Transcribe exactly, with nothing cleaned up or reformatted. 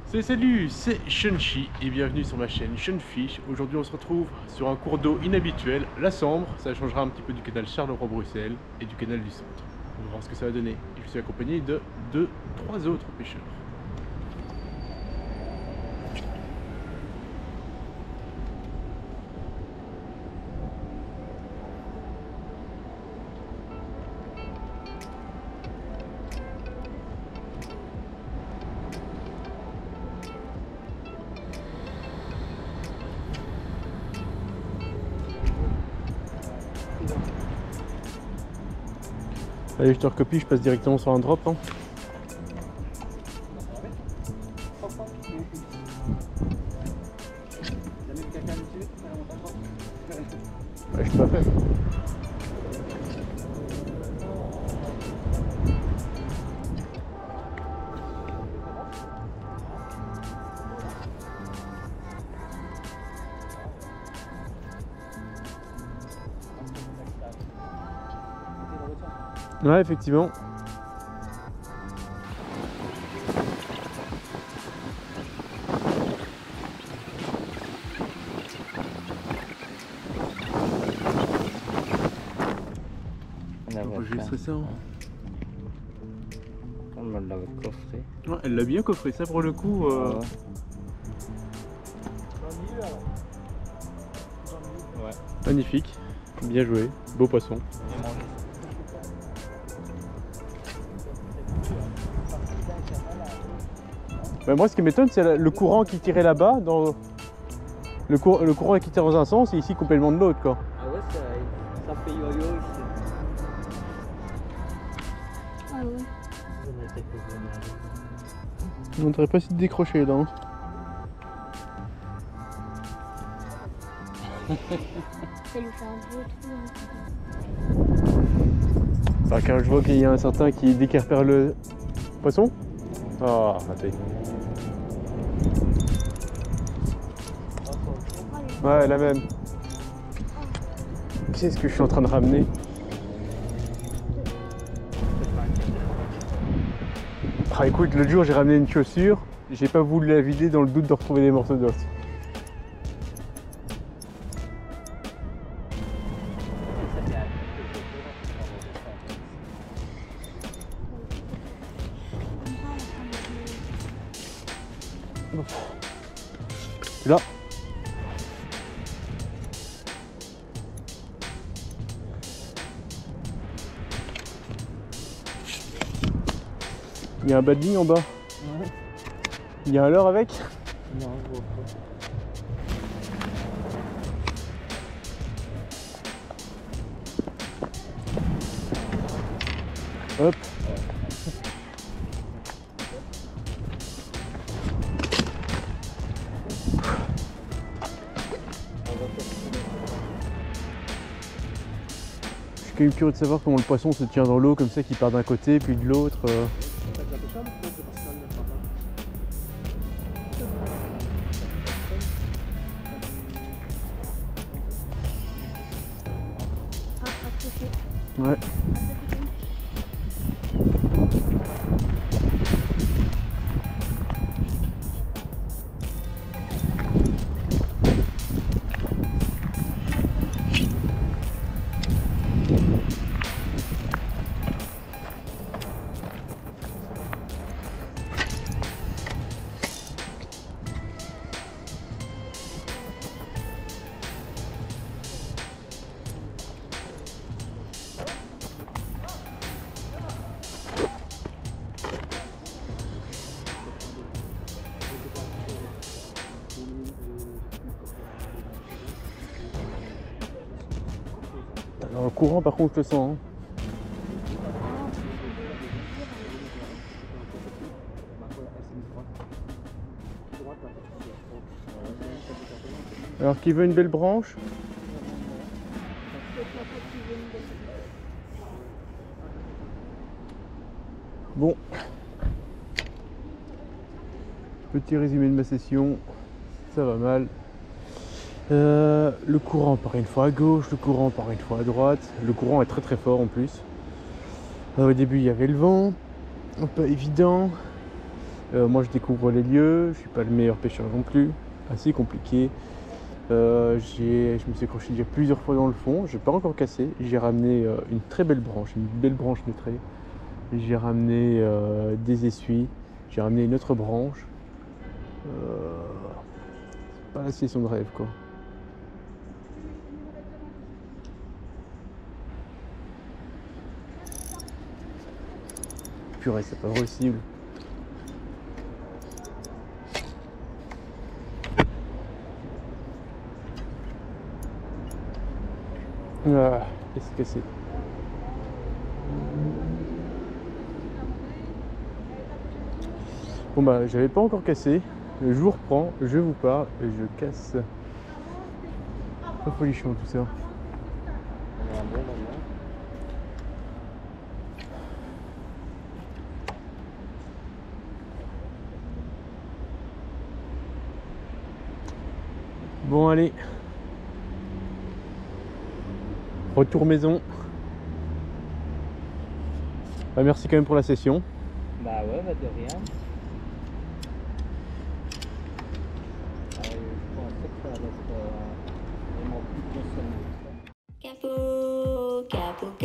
Salut, salut, c'est Shunchi et bienvenue sur ma chaîne Shunfish. Aujourd'hui on se retrouve sur un cours d'eau inhabituel, la Sambre. Ça changera un petit peu du canal Charleroi-Bruxelles et du canal du Centre. On va voir ce que ça va donner. Et je suis accompagné de deux, trois autres pêcheurs. Allez, je te recopie, je passe directement sur un drop. Hein. Ouais, je suis pas fait. Ouais, effectivement. On va juste ça. Hein. On me l'avait coffré. Ouais, elle l'a bien coffré, ça pour le coup. Euh... Ouais. Magnifique, bien joué, beau poisson. Bah moi ce qui m'étonne c'est le courant qui tirait là-bas, dans le, cour le courant qui tire dans un sens et ici complètement de l'autre quoi. Ah ouais, ça, ça fait yo-yo ici. Ah ouais. On devrait pas essayer de décrocher là. Hein. Ça lui fait un beau trou. Enfin, quand je vois qu'il y a un certain qui dès qu'il repère le poisson. Ah, raté. Ouais, la même. Qu'est-ce que je suis en train de ramener? Ah écoute, l'autre jour j'ai ramené une chaussure, j'ai pas voulu la vider dans le doute de retrouver des morceaux d'os. Là. Il y a un bas de ligne en bas. Ouais. Il y a un leurre avec? Non, je vois pas. Hop. Je suis quand même curieux de savoir comment le poisson se tient dans l'eau comme ça, qu'il part d'un côté puis de l'autre. Euh... Ouais. Dans le courant par contre je le sens. Hein. Alors qui veut une belle branche? Bon. Petit résumé de ma session. Ça va mal. Euh, le courant part une fois à gauche, le courant part une fois à droite. Le courant est très très fort en plus. Euh, au début il y avait le vent, pas évident. Euh, moi je découvre les lieux, je suis pas le meilleur pêcheur non plus, assez compliqué. Euh, j'ai- je me suis accroché déjà plusieurs fois dans le fond, j'ai pas encore cassé. J'ai ramené euh, une très belle branche, une belle branche neutrée. J'ai ramené euh, des essuies, j'ai ramené une autre branche. Euh, c'est pas la session de rêve quoi. Purée, c'est pas possible. Ah, et c'est cassé. Bon bah j'avais pas encore cassé. Je vous reprends, je vous parle et je casse. Pas folichon tout ça. On a un bon moment. Bon allez. Retour maison. Bah, merci quand même pour la session. Bah ouais, bah de rien. Ah, je pensais que ça allait être euh, vraiment plus consommé. Capot, capot,